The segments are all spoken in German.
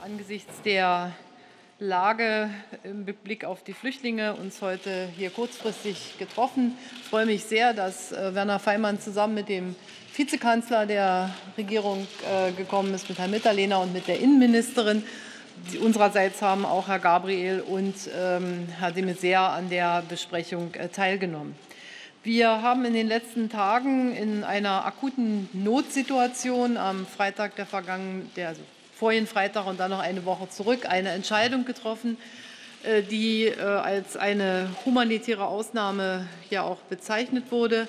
angesichts der Lage im Blick auf die Flüchtlinge uns heute hier kurzfristig getroffen. Ich freue mich sehr, dass Werner Faymann zusammen mit dem Vizekanzler der Regierung gekommen ist, mit Herrn Mitterlehner und mit der Innenministerin. Unsererseits haben auch Herr Gabriel und Herr de Maizière an der Besprechung teilgenommen. Wir haben in den letzten Tagen in einer akuten Notsituation am Freitag also vorigen Freitag und dann noch eine Woche zurück, eine Entscheidung getroffen, die als eine humanitäre Ausnahme ja auch bezeichnet wurde,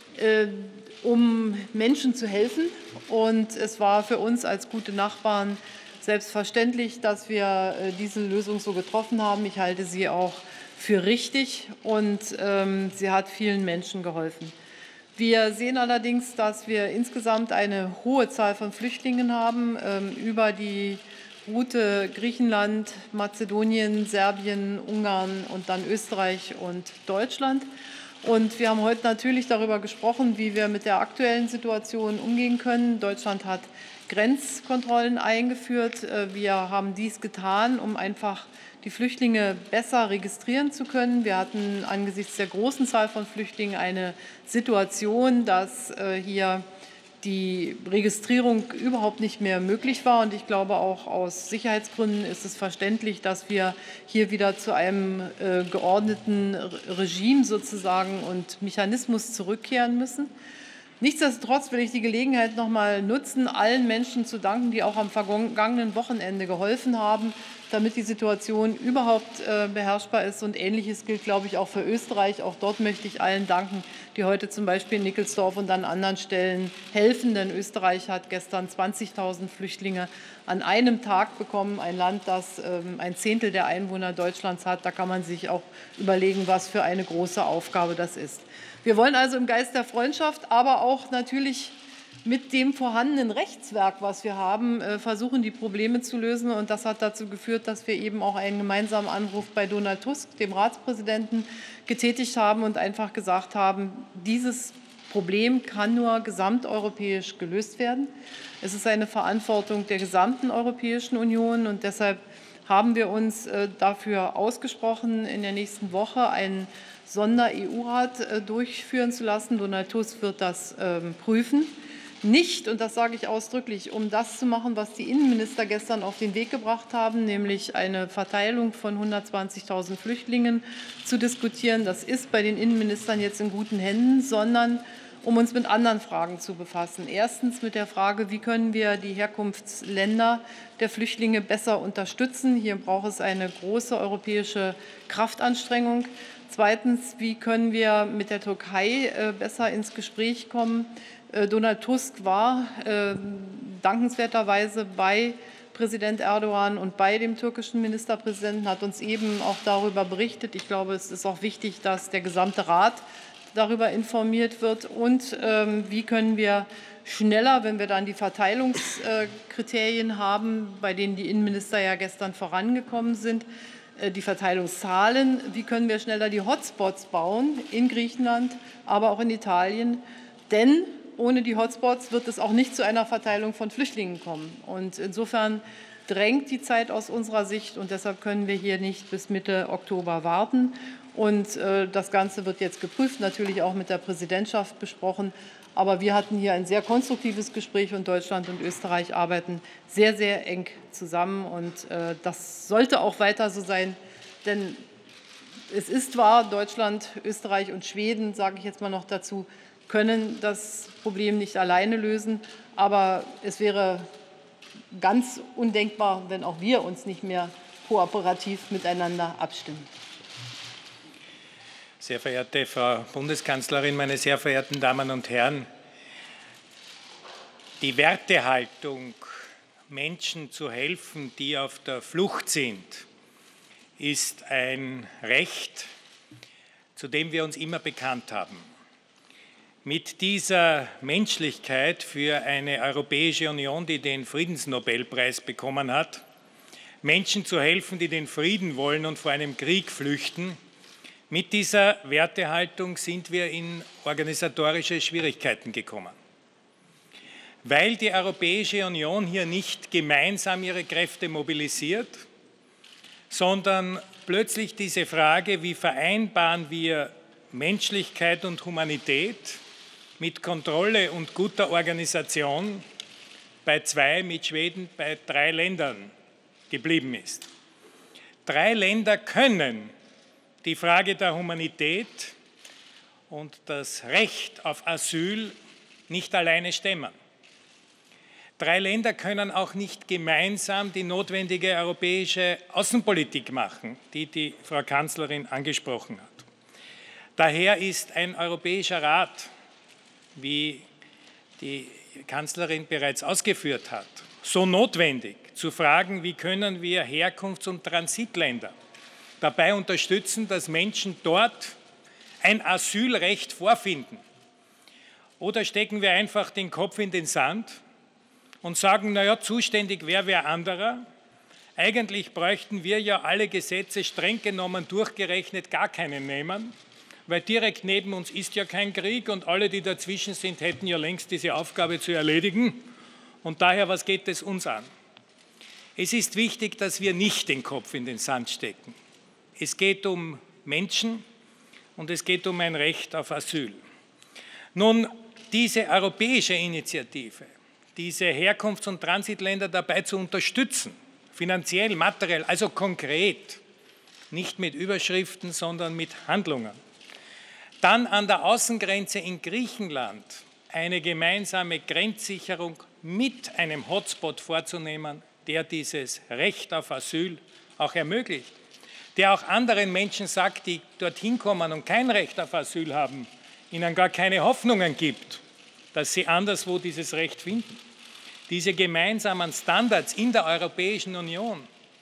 um Menschen zu helfen. Und es war für uns als gute Nachbarn selbstverständlich, dass wir diese Lösung so getroffen haben. Ich halte sie auch für richtig und sie hat vielen Menschen geholfen. Wir sehen allerdings, dass wir insgesamt eine hohe Zahl von Flüchtlingen haben, über die Route Griechenland, Mazedonien, Serbien, Ungarn und dann Österreich und Deutschland. Und wir haben heute natürlich darüber gesprochen, wie wir mit der aktuellen Situation umgehen können. Deutschland hat Grenzkontrollen eingeführt. Wir haben dies getan, um einfach die Flüchtlinge besser registrieren zu können. Wir hatten angesichts der großen Zahl von Flüchtlingen eine Situation, dass hier die Registrierung überhaupt nicht mehr möglich war. Und ich glaube, auch aus Sicherheitsgründen ist es verständlich, dass wir hier wieder zu einem geordneten Regime sozusagen und Mechanismus zurückkehren müssen. Nichtsdestotrotz will ich die Gelegenheit noch mal nutzen, allen Menschen zu danken, die auch am vergangenen Wochenende geholfen haben, damit die Situation überhaupt beherrschbar ist. Und Ähnliches gilt, glaube ich, auch für Österreich. Auch dort möchte ich allen danken, die heute zum Beispiel in Nickelsdorf und an anderen Stellen helfen. Denn Österreich hat gestern 20.000 Flüchtlinge an einem Tag bekommen. Ein Land, das ein Zehntel der Einwohner Deutschlands hat. Da kann man sich auch überlegen, was für eine große Aufgabe das ist. Wir wollen also im Geist der Freundschaft, aber auch natürlich mit dem vorhandenen Rechtswerk, was wir haben, versuchen, die Probleme zu lösen. Und das hat dazu geführt, dass wir eben auch einen gemeinsamen Anruf bei Donald Tusk, dem Ratspräsidenten, getätigt haben und einfach gesagt haben, dieses Problem kann nur gesamteuropäisch gelöst werden. Es ist eine Verantwortung der gesamten Europäischen Union. Und deshalb haben wir uns dafür ausgesprochen, in der nächsten Woche einen Sonder-EU-Rat durchführen zu lassen. Donald Tusk wird das prüfen. Nicht, und das sage ich ausdrücklich, um das zu machen, was die Innenminister gestern auf den Weg gebracht haben, nämlich eine Verteilung von 120.000 Flüchtlingen zu diskutieren. Das ist bei den Innenministern jetzt in guten Händen, sondern um uns mit anderen Fragen zu befassen. Erstens mit der Frage, wie können wir die Herkunftsländer der Flüchtlinge besser unterstützen. Hier braucht es eine große europäische Kraftanstrengung. Zweitens, wie können wir mit der Türkei besser ins Gespräch kommen? Donald Tusk war dankenswerterweise bei Präsident Erdogan und bei dem türkischen Ministerpräsidenten, hat uns eben auch darüber berichtet. Ich glaube, es ist auch wichtig, dass der gesamte Rat darüber informiert wird. Und wie können wir schneller, wenn wir dann die Verteilungskriterien haben, bei denen die Innenminister ja gestern vorangekommen sind, die Verteilungszahlen, wie können wir schneller die Hotspots bauen in Griechenland, aber auch in Italien. Denn ohne die Hotspots wird es auch nicht zu einer Verteilung von Flüchtlingen kommen. Und insofern drängt die Zeit aus unserer Sicht, und deshalb können wir hier nicht bis Mitte Oktober warten. Und das Ganze wird jetzt geprüft, natürlich auch mit der Präsidentschaft besprochen. Aber wir hatten hier ein sehr konstruktives Gespräch, und Deutschland und Österreich arbeiten sehr, sehr eng zusammen. Und das sollte auch weiter so sein, denn es ist wahr, Deutschland, Österreich und Schweden, sage ich jetzt mal noch dazu, können das Problem nicht alleine lösen. Aber es wäre ganz undenkbar, wenn auch wir uns nicht mehr kooperativ miteinander abstimmen. Sehr verehrte Frau Bundeskanzlerin, meine sehr verehrten Damen und Herren! Die Wertehaltung, Menschen zu helfen, die auf der Flucht sind, ist ein Recht, zu dem wir uns immer bekannt haben. Mit dieser Menschlichkeit für eine Europäische Union, die den Friedensnobelpreis bekommen hat, Menschen zu helfen, die den Frieden wollen und vor einem Krieg flüchten, mit dieser Wertehaltung sind wir in organisatorische Schwierigkeiten gekommen. weil die Europäische Union hier nicht gemeinsam ihre Kräfte mobilisiert, sondern plötzlich diese Frage, wie vereinbaren wir Menschlichkeit und Humanität mit Kontrolle und guter Organisation bei 2, mit Schweden bei 3 Ländern geblieben ist. 3 Länder können die Frage der Humanität und das Recht auf Asyl nicht alleine stemmen. 3 Länder können auch nicht gemeinsam die notwendige europäische Außenpolitik machen, die die Frau Kanzlerin angesprochen hat. Daher ist ein Europäischer Rat, wie die Kanzlerin bereits ausgeführt hat, so notwendig, zu fragen, wie können wir Herkunfts- und Transitländer dabei unterstützen, dass Menschen dort ein Asylrecht vorfinden. Oder stecken wir einfach den Kopf in den Sand und sagen, naja, zuständig wäre wer anderer. Eigentlich bräuchten wir ja alle Gesetze streng genommen durchgerechnet gar keinen nehmen, weil direkt neben uns ist ja kein Krieg und alle, die dazwischen sind, hätten ja längst diese Aufgabe zu erledigen. Und daher, was geht es uns an? Es ist wichtig, dass wir nicht den Kopf in den Sand stecken. Es geht um Menschen und es geht um ein Recht auf Asyl. Nun, diese europäische Initiative, diese Herkunfts- und Transitländer dabei zu unterstützen, finanziell, materiell, also konkret, nicht mit Überschriften, sondern mit Handlungen. Dann an der Außengrenze in Griechenland eine gemeinsame Grenzsicherung mit einem Hotspot vorzunehmen, der dieses Recht auf Asyl auch ermöglicht, der auch anderen Menschen sagt, die dorthin kommen und kein Recht auf Asyl haben, ihnen gar keine Hoffnungen gibt, dass sie anderswo dieses Recht finden. Diese gemeinsamen Standards in der Europäischen Union,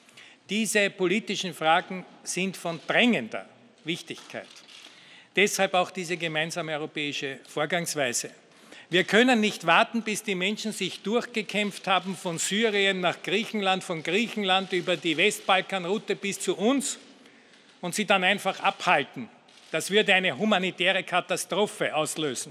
diese politischen Fragen sind von drängender Wichtigkeit. Deshalb auch diese gemeinsame europäische Vorgangsweise. Wir können nicht warten, bis die Menschen sich durchgekämpft haben von Syrien nach Griechenland, von Griechenland über die Westbalkanroute bis zu uns und sie dann einfach abhalten. Das würde eine humanitäre Katastrophe auslösen.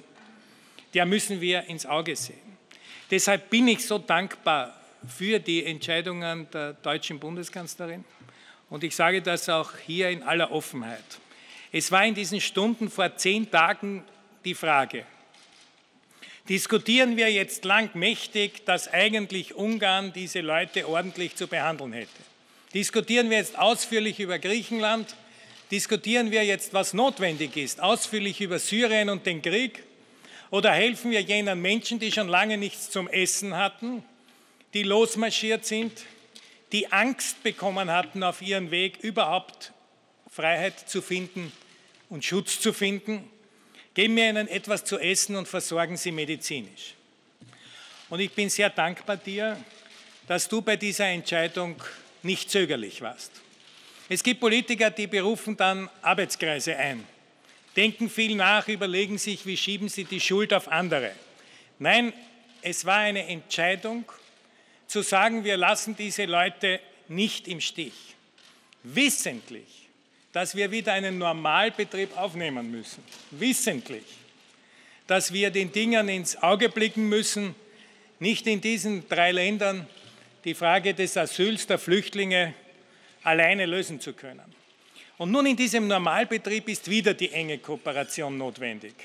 Der müssen wir ins Auge sehen. Deshalb bin ich so dankbar für die Entscheidungen der deutschen Bundeskanzlerin und ich sage das auch hier in aller Offenheit. Es war in diesen Stunden vor 10 Tagen die Frage, diskutieren wir jetzt lang mächtig, dass eigentlich Ungarn diese Leute ordentlich zu behandeln hätte? Diskutieren wir jetzt ausführlich über Griechenland? Diskutieren wir jetzt, was notwendig ist, ausführlich über Syrien und den Krieg? Oder helfen wir jenen Menschen, die schon lange nichts zum Essen hatten, die losmarschiert sind, die Angst bekommen hatten, auf ihrem Weg überhaupt Freiheit zu finden und Schutz zu finden? Geben wir ihnen etwas zu essen und versorgen sie medizinisch. Und ich bin sehr dankbar dir, dass du bei dieser Entscheidung nicht zögerlich warst. Es gibt Politiker, die berufen dann Arbeitskreise ein, denken viel nach, überlegen sich, wie schieben sie die Schuld auf andere. Nein, es war eine Entscheidung, zu sagen, wir lassen diese Leute nicht im Stich, wissentlich, dass wir wieder einen Normalbetrieb aufnehmen müssen, wissentlich, dass wir den Dingen ins Auge blicken müssen, nicht in diesen 3 Ländern die Frage des Asyls der Flüchtlinge alleine lösen zu können. Und nun in diesem Normalbetrieb ist wieder die enge Kooperation notwendig.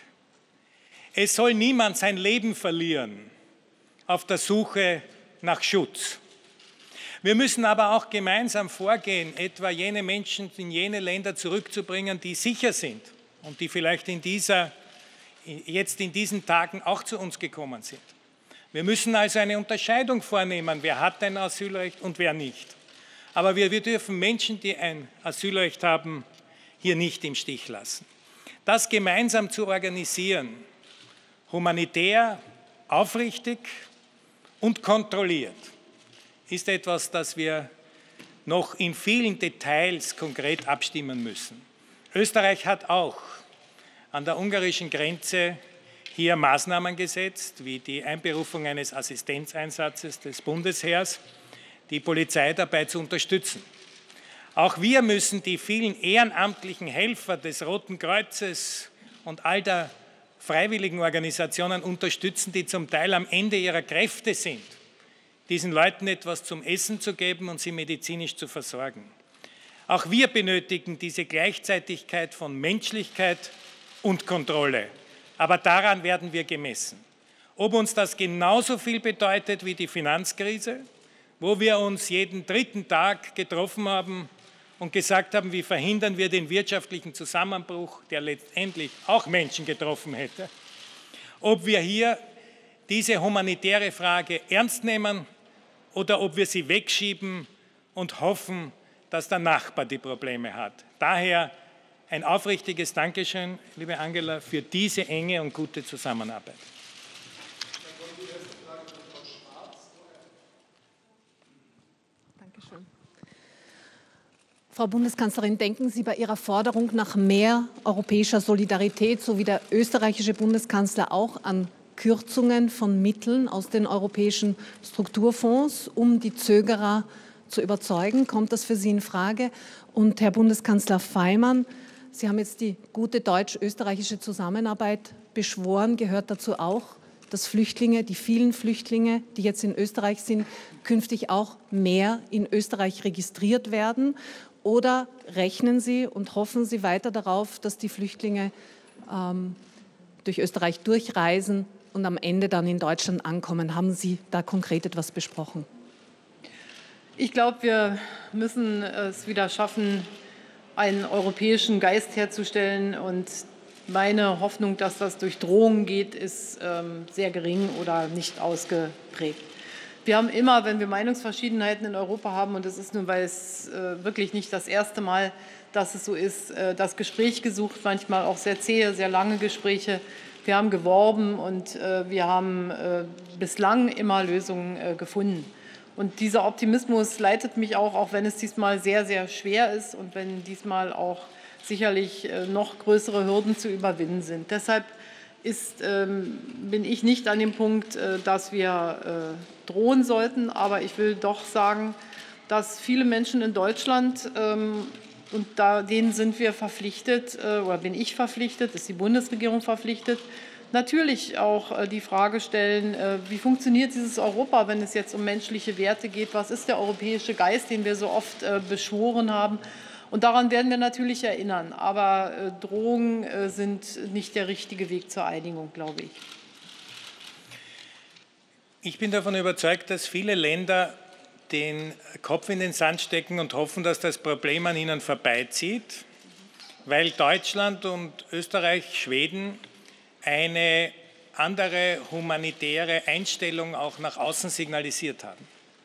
Es soll niemand sein Leben verlieren auf der Suche nach Schutz. Wir müssen aber auch gemeinsam vorgehen, etwa jene Menschen in jene Länder zurückzubringen, die sicher sind und die vielleicht jetzt in diesen Tagen auch zu uns gekommen sind. Wir müssen also eine Unterscheidung vornehmen, wer hat ein Asylrecht und wer nicht. Aber wir dürfen Menschen, die ein Asylrecht haben, hier nicht im Stich lassen. Das gemeinsam zu organisieren, humanitär, aufrichtig und kontrolliert, ist etwas, das wir noch in vielen Details konkret abstimmen müssen. Österreich hat auch an der ungarischen Grenze hier Maßnahmen gesetzt, wie die Einberufung eines Assistenzeinsatzes des Bundesheers, die Polizei dabei zu unterstützen. Auch wir müssen die vielen ehrenamtlichen Helfer des Roten Kreuzes und all der freiwilligen Organisationen unterstützen, die zum Teil am Ende ihrer Kräfte sind, diesen Leuten etwas zum Essen zu geben und sie medizinisch zu versorgen. Auch wir benötigen diese Gleichzeitigkeit von Menschlichkeit und Kontrolle. Aber daran werden wir gemessen. Ob uns das genauso viel bedeutet wie die Finanzkrise, wo wir uns jeden dritten Tag getroffen haben und gesagt haben, wie verhindern wir den wirtschaftlichen Zusammenbruch, der letztendlich auch Menschen getroffen hätte. Ob wir hier diese humanitäre Frage ernst nehmen oder ob wir sie wegschieben und hoffen, dass der Nachbar die Probleme hat. Daher ein aufrichtiges Dankeschön, liebe Angela, für diese enge und gute Zusammenarbeit. Dankeschön. Frau Bundeskanzlerin, denken Sie bei Ihrer Forderung nach mehr europäischer Solidarität, so wie der österreichische Bundeskanzler, auch an Kürzungen von Mitteln aus den europäischen Strukturfonds, um die Zögerer zu überzeugen? Kommt das für Sie in Frage? Und Herr Bundeskanzler Faymann, Sie haben jetzt die gute deutsch-österreichische Zusammenarbeit beschworen. Gehört dazu auch, dass Flüchtlinge, die vielen Flüchtlinge, die jetzt in Österreich sind, künftig auch mehr in Österreich registriert werden? Oder rechnen Sie und hoffen Sie weiter darauf, dass die Flüchtlinge durch Österreich durchreisen und am Ende dann in Deutschland ankommen? Haben Sie da konkret etwas besprochen? Ich glaube, wir müssen es wieder schaffen, einen europäischen Geist herzustellen. Und meine Hoffnung, dass das durch Drohungen geht, ist sehr gering oder nicht ausgeprägt. Wir haben immer, wenn wir Meinungsverschiedenheiten in Europa haben, und das ist nun, weil es wirklich nicht das erste Mal, dass es so ist, das Gespräch gesucht, manchmal auch sehr zähe, sehr lange Gespräche. Wir haben geworben und wir haben bislang immer Lösungen gefunden. Und dieser Optimismus leitet mich auch wenn es diesmal sehr, sehr schwer ist und wenn diesmal auch sicherlich noch größere Hürden zu überwinden sind. Deshalb bin ich nicht an dem Punkt, dass wir drohen sollten. Aber ich will doch sagen, dass viele Menschen in Deutschland, und denen sind wir verpflichtet, oder bin ich verpflichtet, ist die Bundesregierung verpflichtet, natürlich auch die Frage stellen, wie funktioniert dieses Europa, wenn es jetzt um menschliche Werte geht? Was ist der europäische Geist, den wir so oft beschworen haben? Und daran werden wir natürlich erinnern. Aber Drohungen sind nicht der richtige Weg zur Einigung, glaube ich. Ich bin davon überzeugt, dass viele Länder den Kopf in den Sand stecken und hoffen, dass das Problem an ihnen vorbeizieht, weil Deutschland und Österreich, Schweden eine andere humanitäre Einstellung auch nach außen signalisiert haben.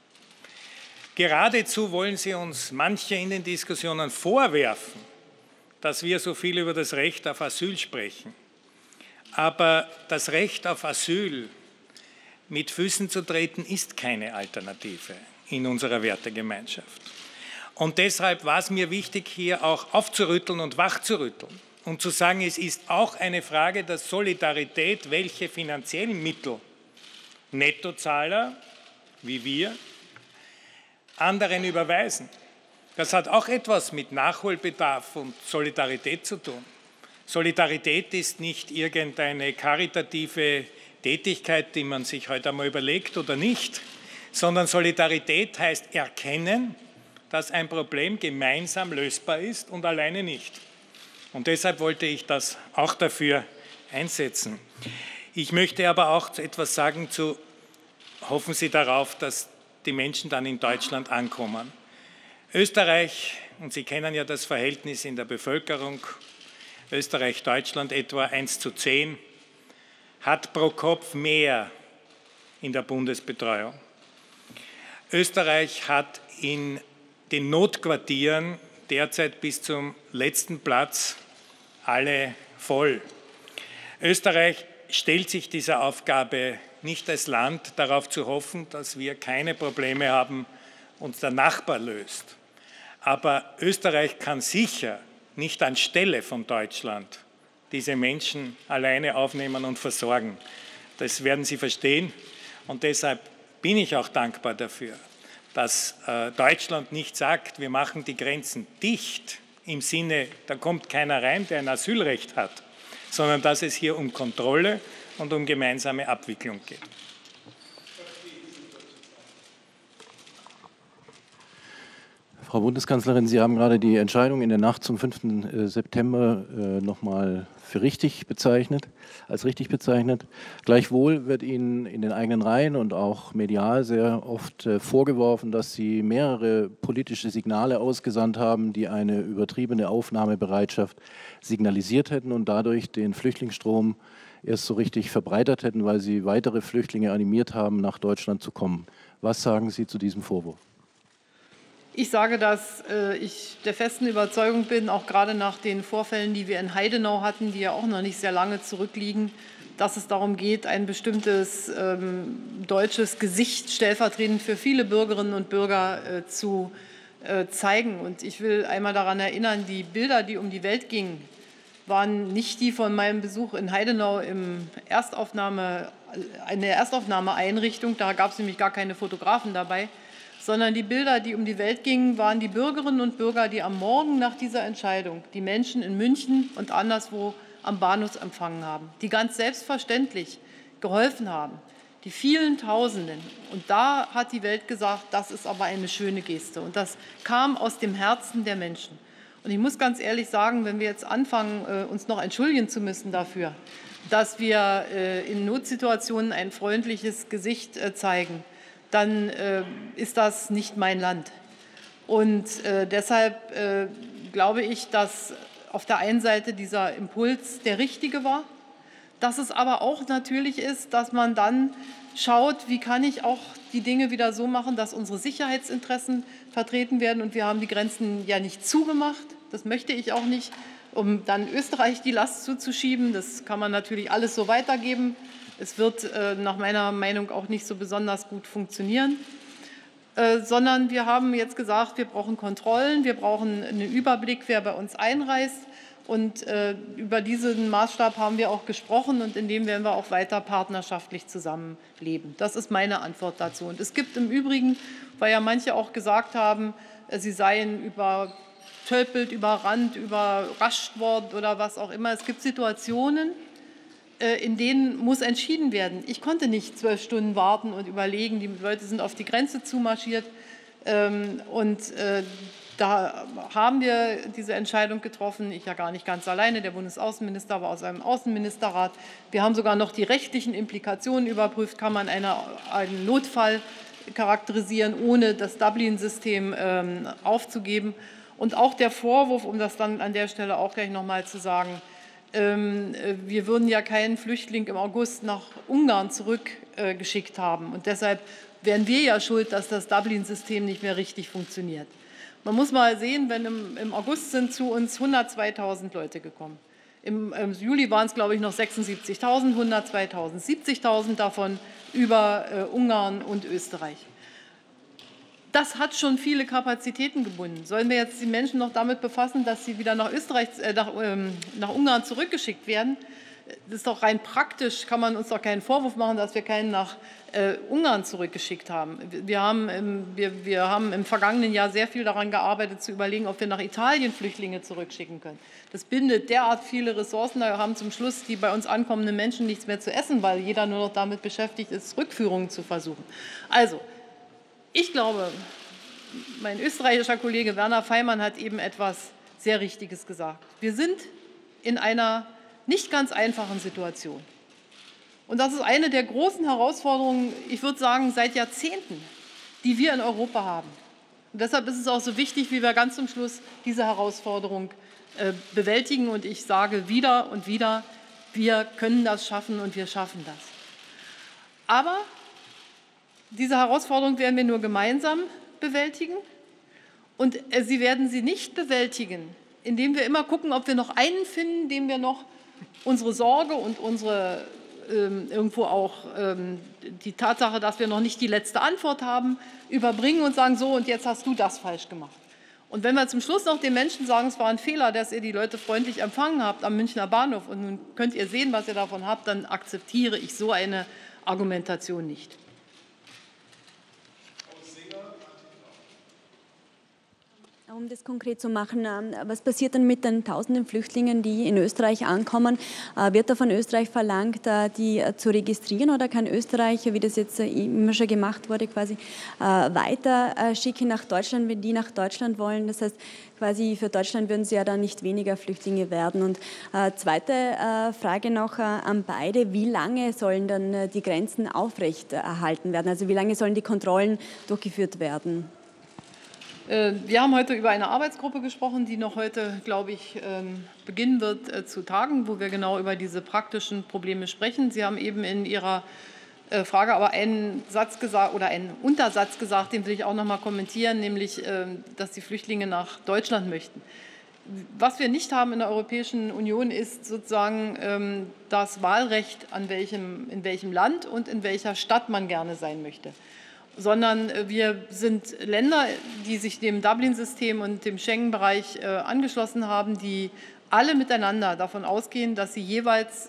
Geradezu wollen sie uns manche in den Diskussionen vorwerfen, dass wir so viel über das Recht auf Asyl sprechen. Aber das Recht auf Asyl mit Füßen zu treten, ist keine Alternative in unserer Wertegemeinschaft. Und deshalb war es mir wichtig, hier auch aufzurütteln und wachzurütteln und zu sagen, es ist auch eine Frage der Solidarität, welche finanziellen Mittel Nettozahler wie wir anderen überweisen. Das hat auch etwas mit Nachholbedarf und Solidarität zu tun. Solidarität ist nicht irgendeine karitative Tätigkeit, die man sich heute einmal überlegt oder nicht, sondern Solidarität heißt erkennen, dass ein Problem gemeinsam lösbar ist und alleine nicht. Und deshalb wollte ich das auch dafür einsetzen. Ich möchte aber auch etwas sagen zu, hoffen Sie darauf, dass die Menschen dann in Deutschland ankommen. Österreich, und Sie kennen ja das Verhältnis in der Bevölkerung, Österreich-Deutschland etwa 1:10, hat pro Kopf mehr in der Bundesbetreuung. Österreich hat in den Notquartieren derzeit bis zum letzten Platz alle voll. Österreich stellt sich dieser Aufgabe nicht als Land, darauf zu hoffen, dass wir keine Probleme haben und der Nachbar löst. Aber Österreich kann sicher nicht anstelle von Deutschland diese Menschen alleine aufnehmen und versorgen. Das werden Sie verstehen. Und deshalb bin ich auch dankbar dafür, dass Deutschland nicht sagt, wir machen die Grenzen dicht im Sinne, da kommt keiner rein, der ein Asylrecht hat, sondern dass es hier um Kontrolle und um gemeinsame Abwicklung geht. Frau Bundeskanzlerin, Sie haben gerade die Entscheidung in der Nacht zum 5. September nochmal für richtig bezeichnet, als richtig bezeichnet. Gleichwohl wird Ihnen in den eigenen Reihen und auch medial sehr oft vorgeworfen, dass Sie mehrere politische Signale ausgesandt haben, die eine übertriebene Aufnahmebereitschaft signalisiert hätten und dadurch den Flüchtlingsstrom erst so richtig verbreitert hätten, weil Sie weitere Flüchtlinge animiert haben, nach Deutschland zu kommen. Was sagen Sie zu diesem Vorwurf? Ich sage, dass ich der festen Überzeugung bin, auch gerade nach den Vorfällen, die wir in Heidenau hatten, die ja auch noch nicht sehr lange zurückliegen, dass es darum geht, ein bestimmtes deutsches Gesicht stellvertretend für viele Bürgerinnen und Bürger zu zeigen. Und ich will einmal daran erinnern, die Bilder, die um die Welt gingen, waren nicht die von meinem Besuch in Heidenau in der Erstaufnahmeeinrichtung. Da gab es nämlich gar keine Fotografen dabei. Sondern die Bilder, die um die Welt gingen, waren die Bürgerinnen und Bürger, die am Morgen nach dieser Entscheidung die Menschen in München und anderswo am Bahnhof empfangen haben, die ganz selbstverständlich geholfen haben, die vielen Tausenden. Und da hat die Welt gesagt, das ist aber eine schöne Geste. Und das kam aus dem Herzen der Menschen. Und ich muss ganz ehrlich sagen, wenn wir jetzt anfangen, uns noch entschuldigen zu müssen dafür, dass wir in Notsituationen ein freundliches Gesicht zeigen, dann ist das nicht mein Land. Und deshalb glaube ich, dass auf der einen Seite dieser Impuls der richtige war, dass es aber auch natürlich ist, dass man dann schaut, wie kann ich auch die Dinge wieder so machen, dass unsere Sicherheitsinteressen vertreten werden. Und wir haben die Grenzen ja nicht zugemacht, das möchte ich auch nicht, um dann Österreich die Last zuzuschieben. Das kann man natürlich alles so weitergeben. Es wird nach meiner Meinung auch nicht so besonders gut funktionieren, sondern wir haben jetzt gesagt, wir brauchen Kontrollen, wir brauchen einen Überblick, wer bei uns einreist. Und über diesen Maßstab haben wir auch gesprochen und in dem werden wir auch weiter partnerschaftlich zusammenleben. Das ist meine Antwort dazu. Und es gibt im Übrigen, weil ja manche auch gesagt haben, sie seien übertölpelt, überrannt, überrascht worden oder was auch immer. Es gibt Situationen, in denen muss entschieden werden. Ich konnte nicht 12 Stunden warten und überlegen, die Leute sind auf die Grenze zumarschiert. Da haben wir diese Entscheidung getroffen. Ich ja gar nicht ganz alleine, der Bundesaußenminister war aus einem Außenministerrat. Wir haben sogar noch die rechtlichen Implikationen überprüft. Kann man einen Notfall charakterisieren, ohne das Dublin-System aufzugeben? Und auch der Vorwurf, um das dann an der Stelle auch gleich noch mal zu sagen, wir würden ja keinen Flüchtling im August nach Ungarn zurückgeschickt haben. Und deshalb wären wir ja schuld, dass das Dublin-System nicht mehr richtig funktioniert. Man muss mal sehen, wenn im August sind zu uns 102.000 Leute gekommen. Im Juli waren es, glaube ich, noch 76.000, 102.000, 70.000 davon über Ungarn und Österreich. Das hat schon viele Kapazitäten gebunden. Sollen wir jetzt die Menschen noch damit befassen, dass sie wieder nach Ungarn zurückgeschickt werden? Das ist doch rein praktisch, kann man uns doch keinen Vorwurf machen, dass wir keinen nach Ungarn zurückgeschickt haben. Wir haben im vergangenen Jahr sehr viel daran gearbeitet, zu überlegen, ob wir nach Italien Flüchtlinge zurückschicken können. Das bindet derart viele Ressourcen, da haben zum Schluss die bei uns ankommenden Menschen nichts mehr zu essen, weil jeder nur noch damit beschäftigt ist, Rückführungen zu versuchen. Also, ich glaube, mein österreichischer Kollege Werner Faymann hat eben etwas sehr Richtiges gesagt. Wir sind in einer nicht ganz einfachen Situation. Und das ist eine der großen Herausforderungen, ich würde sagen, seit Jahrzehnten, die wir in Europa haben. Und deshalb ist es auch so wichtig, wie wir ganz zum Schluss diese Herausforderung bewältigen. Und ich sage wieder und wieder, wir können das schaffen und wir schaffen das. Aber diese Herausforderung werden wir nur gemeinsam bewältigen. Und Sie werden sie nicht bewältigen, indem wir immer gucken, ob wir noch einen finden, dem wir noch unsere Sorge und unsere irgendwo auch die Tatsache, dass wir noch nicht die letzte Antwort haben, überbringen und sagen, so, und jetzt hast du das falsch gemacht. Und wenn wir zum Schluss noch den Menschen sagen, es war ein Fehler, dass ihr die Leute freundlich empfangen habt am Münchner Bahnhof und nun könnt ihr sehen, was ihr davon habt, dann akzeptiere ich so eine Argumentation nicht. Um das konkret zu machen, was passiert dann mit den tausenden Flüchtlingen, die in Österreich ankommen? Wird da von Österreich verlangt, die zu registrieren, oder kann Österreich, wie das jetzt immer schon gemacht wurde, quasi weiter schicken nach Deutschland, wenn die nach Deutschland wollen? Das heißt, quasi für Deutschland würden sie ja dann nicht weniger Flüchtlinge werden. Und zweite Frage noch an beide: Wie lange sollen dann die Grenzen aufrechterhalten werden? Also wie lange sollen die Kontrollen durchgeführt werden? Wir haben heute über eine Arbeitsgruppe gesprochen, die noch heute, glaube ich, beginnen wird zu tagen, wo wir genau über diese praktischen Probleme sprechen. Sie haben eben in Ihrer Frage aber einen Satz gesagt oder einen Untersatz gesagt, den will ich auch noch mal kommentieren, nämlich, dass die Flüchtlinge nach Deutschland möchten. Was wir nicht haben in der Europäischen Union ist sozusagen das Wahlrecht, in welchem Land und in welcher Stadt man gerne sein möchte, sondern wir sind Länder, die sich dem Dublin-System und dem Schengen-Bereich angeschlossen haben, die alle miteinander davon ausgehen, dass sie jeweils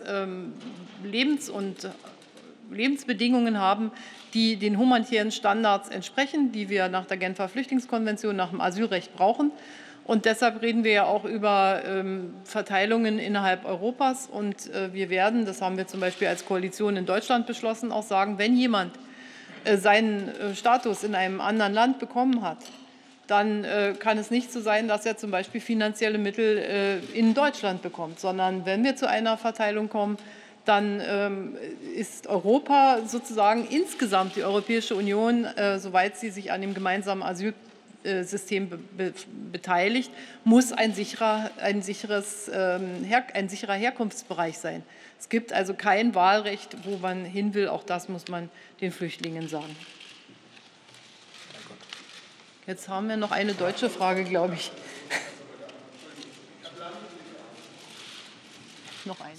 Lebensbedingungen haben, die den humanitären Standards entsprechen, die wir nach der Genfer Flüchtlingskonvention, nach dem Asylrecht brauchen. Und deshalb reden wir ja auch über Verteilungen innerhalb Europas. Und wir werden, das haben wir zum Beispiel als Koalition in Deutschland beschlossen, auch sagen, wenn jemand seinen Status in einem anderen Land bekommen hat, dann kann es nicht so sein, dass er zum Beispiel finanzielle Mittel in Deutschland bekommt, sondern wenn wir zu einer Verteilung kommen, dann ist Europa sozusagen insgesamt, die Europäische Union, soweit sie sich an dem gemeinsamen Asylsystem beteiligt, muss ein sicherer Herkunftsbereich sein. Es gibt also kein Wahlrecht, wo man hin will. Auch das muss man den Flüchtlingen sagen. Jetzt haben wir noch eine deutsche Frage, glaube ich. Noch eine.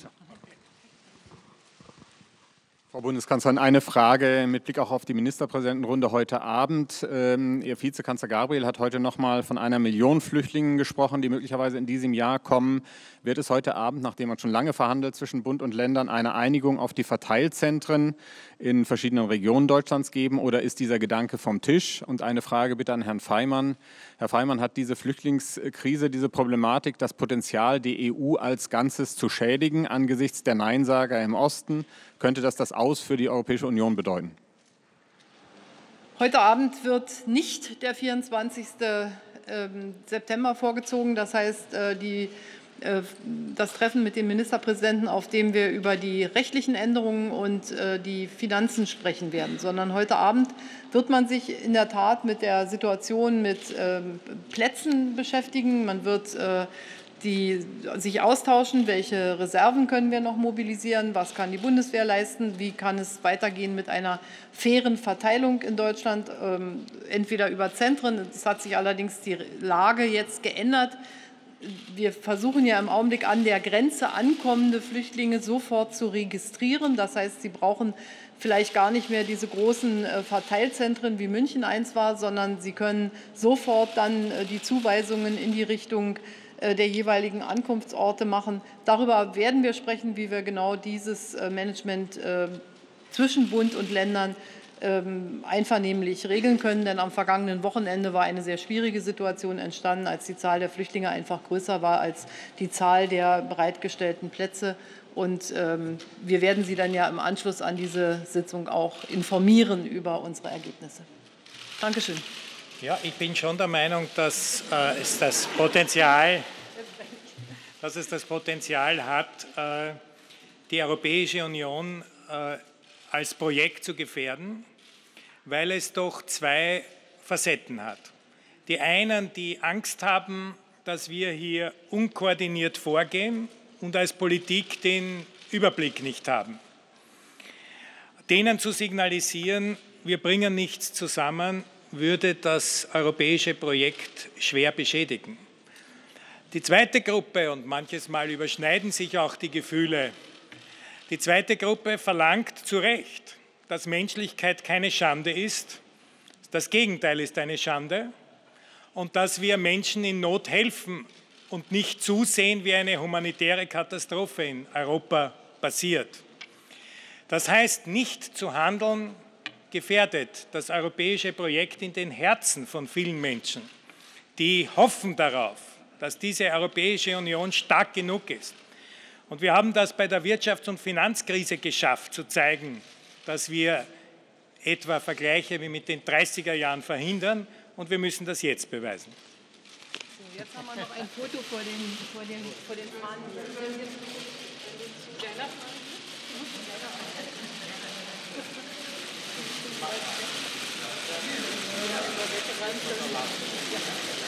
Frau Bundeskanzlerin, eine Frage mit Blick auch auf die Ministerpräsidentenrunde heute Abend. Ihr Vizekanzler Gabriel hat heute noch mal von 1 Million Flüchtlingen gesprochen, die möglicherweise in diesem Jahr kommen. Wird es heute Abend, nachdem man schon lange verhandelt zwischen Bund und Ländern, eine Einigung auf die Verteilzentren in verschiedenen Regionen Deutschlands geben, oder ist dieser Gedanke vom Tisch? Und eine Frage bitte an Herrn Faymann. Herr Faymann, hat diese Flüchtlingskrise, diese Problematik das Potenzial, die EU als Ganzes zu schädigen angesichts der Neinsager im Osten? Könnte das Aus für die Europäische Union bedeuten? Heute Abend wird nicht der 24. September vorgezogen. Das heißt, das Treffen mit den Ministerpräsidenten, auf dem wir über die rechtlichen Änderungen und die Finanzen sprechen werden, sondern heute Abend wird man sich in der Tat mit der Situation mit Plätzen beschäftigen. Man wird sich austauschen, welche Reserven können wir noch mobilisieren, was kann die Bundeswehr leisten, wie kann es weitergehen mit einer fairen Verteilung in Deutschland, entweder über Zentren. Es hat sich allerdings die Lage jetzt geändert. Wir versuchen ja im Augenblick an der Grenze ankommende Flüchtlinge sofort zu registrieren. Das heißt, sie brauchen vielleicht gar nicht mehr diese großen Verteilzentren, wie München eins war, sondern sie können sofort dann die Zuweisungen in die Richtung der jeweiligen Ankunftsorte machen. Darüber werden wir sprechen, wie wir genau dieses Management zwischen Bund und Ländern einvernehmlich regeln können. Denn am vergangenen Wochenende war eine sehr schwierige Situation entstanden, als die Zahl der Flüchtlinge einfach größer war als die Zahl der bereitgestellten Plätze. Und wir werden Sie dann ja im Anschluss an diese Sitzung auch informieren über unsere Ergebnisse. Dankeschön. Ja, ich bin schon der Meinung, dass es das Potenzial hat, die Europäische Union als Projekt zu gefährden, weil es doch zwei Facetten hat. Die einen, die Angst haben, dass wir hier unkoordiniert vorgehen und als Politik den Überblick nicht haben. Denen zu signalisieren, wir bringen nichts zusammen, würde das europäische Projekt schwer beschädigen. Die zweite Gruppe, und manches Mal überschneiden sich auch die Gefühle, die zweite Gruppe verlangt zu Recht, dass Menschlichkeit keine Schande ist, das Gegenteil ist eine Schande, und dass wir Menschen in Not helfen und nicht zusehen, wie eine humanitäre Katastrophe in Europa passiert. Das heißt, nicht zu gefährdet das europäische Projekt in den Herzen von vielen Menschen, die hoffen darauf, dass diese Europäische Union stark genug ist. Und wir haben das bei der Wirtschafts- und Finanzkrise geschafft, zu zeigen, dass wir etwa Vergleiche wie mit den 30er Jahren verhindern, und wir müssen das jetzt beweisen. So, jetzt haben wir noch ein Foto vor den Fahnen. Ja.